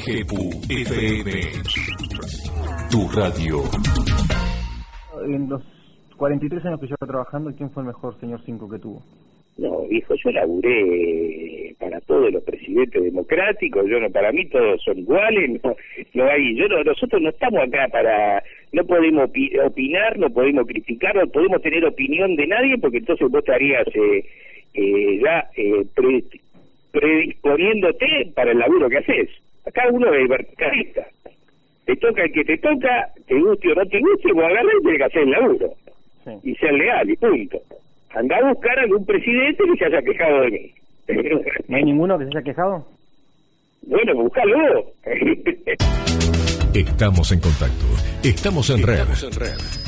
GPU FM, tu radio. En los 43 años que llevo trabajando, ¿quién fue el mejor señor 5 que tuvo? No, hijo, yo laburé para todos los presidentes democráticos, para mí todos son iguales, nosotros no estamos acá no podemos opinar, no podemos criticar, no podemos tener opinión de nadie, porque entonces vos estarías predisponiéndote para el laburo que haces. Acá uno es verticalista, te toca el que te toca, te guste o no te guste, vos agarrás y tenés que hacer el laburo, sí. Y ser leal, y punto. Anda a buscar a algún presidente que se haya quejado de mí. ¿No hay ninguno que se haya quejado? Bueno, buscalo. Estamos en contacto. Estamos en red.